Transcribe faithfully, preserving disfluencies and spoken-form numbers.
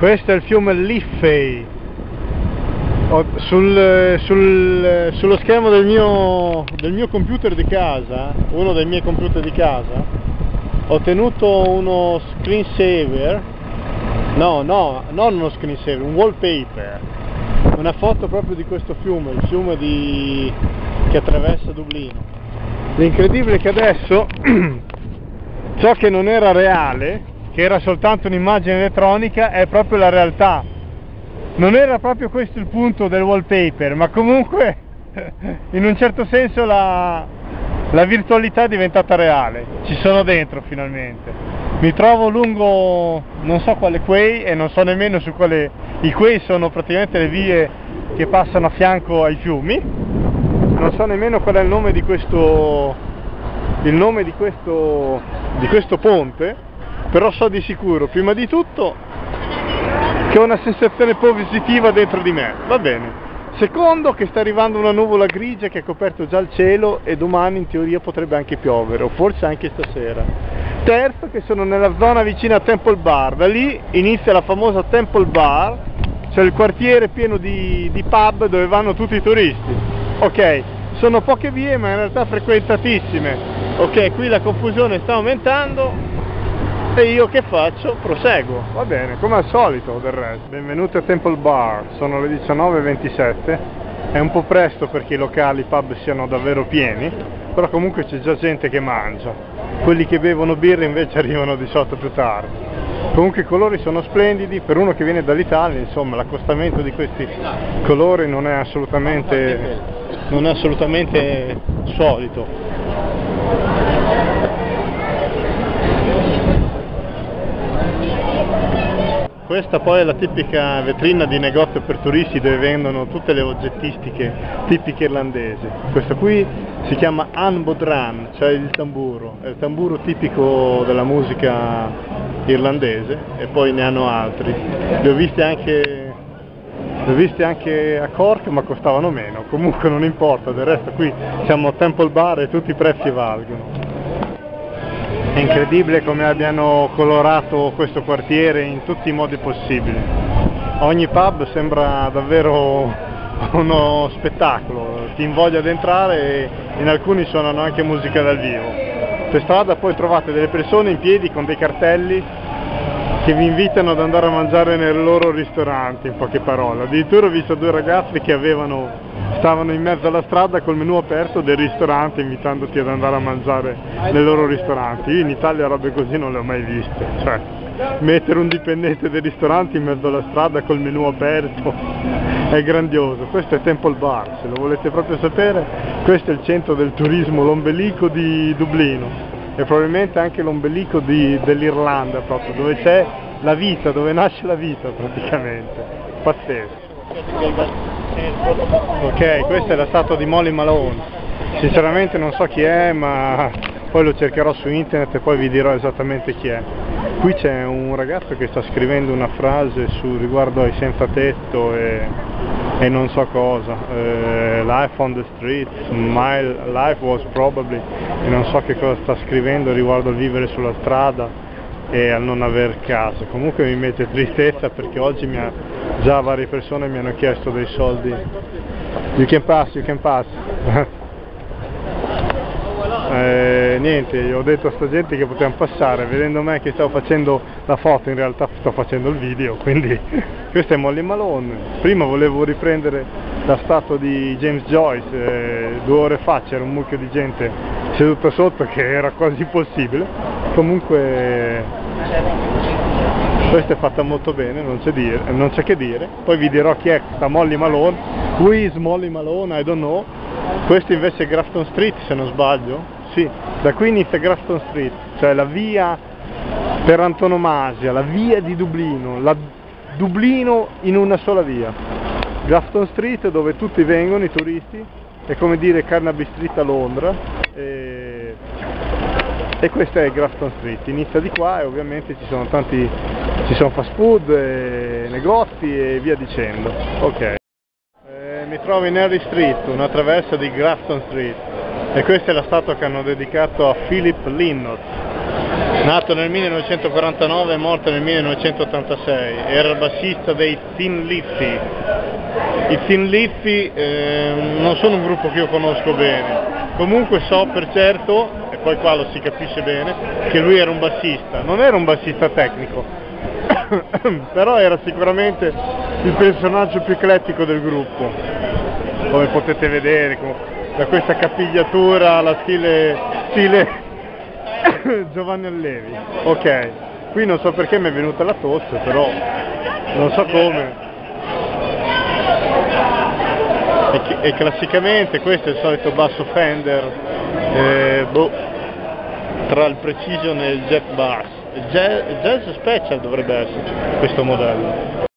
Questo è il fiume Liffey. Sul, sul, sullo schermo del mio, del mio computer di casa, uno dei miei computer di casa, ho tenuto uno screensaver, no, no, non uno screensaver, un wallpaper, una foto proprio di questo fiume, il fiume di, che attraversa Dublino. L'incredibile è che adesso ciò che non era reale, che era soltanto un'immagine elettronica, è proprio la realtà. Non era proprio questo il punto del wallpaper, ma comunque in un certo senso la, la virtualità è diventata reale. Ci sono dentro finalmente. Mi trovo lungo non so quale quay e non so nemmeno su quale. I quay sono praticamente le vie che passano a fianco ai fiumi. Non so nemmeno qual è il nome di questo il nome di questo di questo ponte, però so di sicuro, prima di tutto, che ho una sensazione positiva dentro di me, va bene. Secondo, che sta arrivando una nuvola grigia che ha coperto già il cielo e domani in teoria potrebbe anche piovere, o forse anche stasera. Terzo, che sono nella zona vicina a Temple Bar, da lì inizia la famosa Temple Bar, cioè il quartiere pieno di, di pub dove vanno tutti i turisti. Ok, sono poche vie ma in realtà frequentatissime. Ok, qui la confusione sta aumentando. E io che faccio? Proseguo, va bene, come al solito del resto. Benvenuti a Temple Bar, sono le diciannove e ventisette, è un po' presto perché i locali, i pub siano davvero pieni, però comunque c'è già gente che mangia, quelli che bevono birra invece arrivano di solito più tardi. Comunque i colori sono splendidi, per uno che viene dall'Italia, insomma, l'accostamento di questi colori non è assolutamente, non è assolutamente solito. Questa poi è la tipica vetrina di negozio per turisti dove vendono tutte le oggettistiche tipiche irlandesi. Questo qui si chiama Anbodran, cioè il tamburo, è il tamburo tipico della musica irlandese, e poi ne hanno altri. Li ho visti anche, li ho visti anche a Cork, ma costavano meno, comunque non importa, del resto qui siamo a Temple Bar e tutti i prezzi valgono. È incredibile come abbiano colorato questo quartiere in tutti i modi possibili. Ogni pub sembra davvero uno spettacolo, ti invoglia ad entrare e in alcuni suonano anche musica dal vivo. Per strada poi trovate delle persone in piedi con dei cartelli che vi invitano ad andare a mangiare nei loro ristoranti, in poche parole. Addirittura ho visto due ragazzi che avevano, stavano in mezzo alla strada col menù aperto del ristorante invitandoti ad andare a mangiare nei loro ristoranti. Io in Italia robe così non le ho mai viste, cioè mettere un dipendente del ristorante in mezzo alla strada col menù aperto è grandioso. Questo è Temple Bar, se lo volete proprio sapere, questo è il centro del turismo, l'ombelico di Dublino. E probabilmente anche l'ombelico dell'Irlanda, proprio dove c'è la vita, dove nasce la vita praticamente. Pazzesco. Ok, questa è la statua di Molly Malone. Sinceramente non so chi è, ma poi lo cercherò su internet e poi vi dirò esattamente chi è. Qui c'è un ragazzo che sta scrivendo una frase su riguardo ai senza tetto e, e non so cosa, uh, life on the street, my life was probably, e non so che cosa sta scrivendo riguardo al vivere sulla strada e al non aver casa. Comunque mi mette tristezza perché oggi mi ha, già varie persone mi hanno chiesto dei soldi. You can pass, you can pass. Eh, niente, io ho detto a sta gente che potevano passare, vedendo me che stavo facendo la foto, in realtà sto facendo il video, quindi questo è Molly Malone. Prima volevo riprendere la statua di James Joyce, eh, due ore fa c'era un mucchio di gente seduta sotto che era quasi impossibile. Comunque questa è fatta molto bene, non c'è dire, non c'è che dire. Poi vi dirò chi è questa Molly Malone. Who is Molly Malone? I don't know. Questo invece è Grafton Street, se non sbaglio. Sì, da qui inizia Grafton Street, cioè la via per antonomasia, la via di Dublino, la Dublino in una sola via. Grafton Street, dove tutti vengono, i turisti, è come dire Carnaby Street a Londra, e, e questa è Grafton Street, inizia di qua e ovviamente ci sono tanti, ci sono fast food, e negozi e via dicendo. Ok. Eh, mi trovo in Harry Street, una traversa di Grafton Street. E questa è la statua che hanno dedicato a Philip Lynott. Nato nel millenovecentoquarantanove e morto nel millenovecentottantasei, era il bassista dei Thin Lizzy. I Thin Lizzy eh, non sono un gruppo che io conosco bene, comunque so per certo, e poi qua lo si capisce bene, che lui era un bassista, non era un bassista tecnico, però era sicuramente il personaggio più eclettico del gruppo, come potete vedere, da questa capigliatura alla stile, stile Giovanni Allevi. Ok, qui non so perché mi è venuta la tosse, però non so come. E, e classicamente questo è il solito basso Fender, eh, boh, tra il Precision e il Jet Bass. Il Jazz, il Jazz Special dovrebbe essere questo modello.